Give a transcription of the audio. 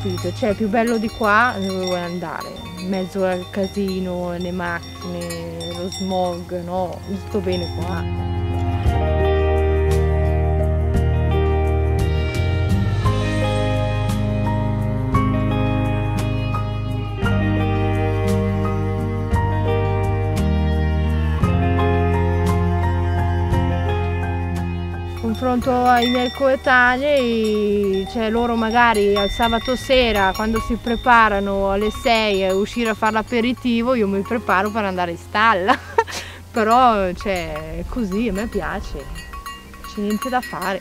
capito, cioè più bello di qua dove vuoi andare? In mezzo al casino, le macchine, lo smog, no, sto bene qua. Confronto ai miei coetanei, cioè loro magari al sabato sera quando si preparano alle 6 a uscire a fare l'aperitivo, io mi preparo per andare in stalla. Però cioè così a me piace, c'è niente da fare.